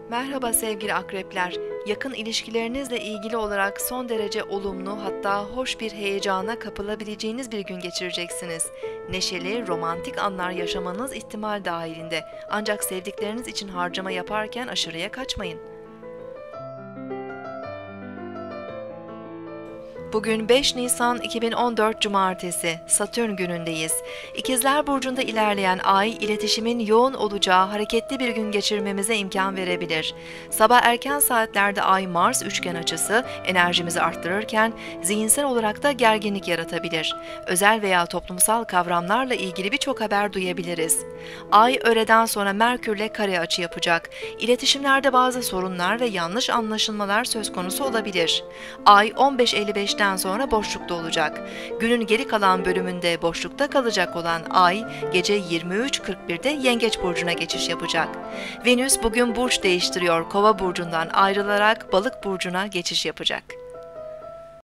Merhaba sevgili akrepler. Yakın ilişkilerinizle ilgili olarak son derece olumlu hatta hoş bir heyecana kapılabileceğiniz bir gün geçireceksiniz. Neşeli, romantik anlar yaşamanız ihtimal dahilinde. Ancak sevdikleriniz için harcama yaparken aşırıya kaçmayın. Bugün 5 Nisan 2014 Cumartesi, Satürn günündeyiz. İkizler Burcu'nda ilerleyen ay, iletişimin yoğun olacağı hareketli bir gün geçirmemize imkan verebilir. Sabah erken saatlerde Ay-Mars üçgen açısı enerjimizi arttırırken, zihinsel olarak da gerginlik yaratabilir. Özel veya toplumsal kavramlarla ilgili birçok haber duyabiliriz. Ay, öğleden sonra Merkürle kare açı yapacak. İletişimlerde bazı sorunlar ve yanlış anlaşılmalar söz konusu olabilir. Ay 15.55'ten sonra boşlukta olacak. Günün geri kalan bölümünde boşlukta kalacak olan Ay, gece 23.41'de Yengeç Burcu'na geçiş yapacak. Venüs bugün burç değiştiriyor, Kova Burcu'ndan ayrılarak Balık Burcu'na geçiş yapacak.